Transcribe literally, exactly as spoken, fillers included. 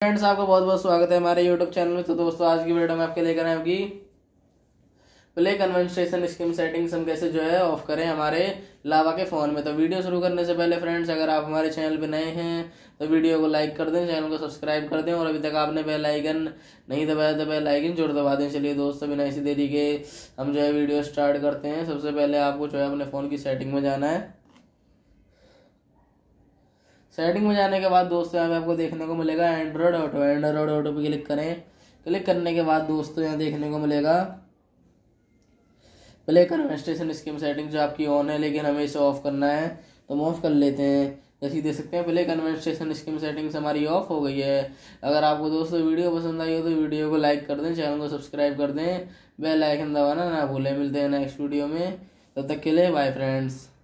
Friends, आपका बहुत बहुत स्वागत है हमारे यूट्यूब चैनल में। तो दोस्तों, आज की वीडियो में आपके लेकर आए होगी प्ले कन्वर्सेशन स्कीम सेटिंग्स हम कैसे जो है ऑफ करें हमारे लावा के फ़ोन में। तो वीडियो शुरू करने से पहले फ्रेंड्स, अगर आप हमारे चैनल पे नए हैं तो वीडियो को लाइक कर दें, चैनल को सब्सक्राइब कर दें और अभी तक आपने बेल आइकन नहीं दबाया तो बेल आइकन जरूर दबा दें। चलिए दोस्तों, बिना इसी देरी के हम जो है वीडियो स्टार्ट करते हैं। सबसे पहले आपको जो है अपने फ़ोन की सेटिंग में जाना है। सेटिंग में जाने के बाद दोस्तों यहाँ पे आपको देखने को मिलेगा एंड्रॉयड ऑटो। एंड्रॉयड ऑटो पे क्लिक करें। क्लिक करने के बाद दोस्तों यहाँ देखने को मिलेगा प्ले कन्वर्सेशन स्कीम सेटिंग, जो आपकी ऑन है लेकिन हमें इसे ऑफ करना है तो हम ऑफ कर लेते हैं। जैसे देख सकते हैं प्ले कन्वर्सेशन स्कीम सेटिंग्स हमारी ऑफ हो गई है। अगर आपको दोस्तों वीडियो पसंद आई हो तो वीडियो को लाइक कर दें, चैनल को सब्सक्राइब कर दें, बेल आइकन दबाना ना भूलें। मिलते हैं नेक्स्ट वीडियो में, तब तक के लिए बाय फ्रेंड्स।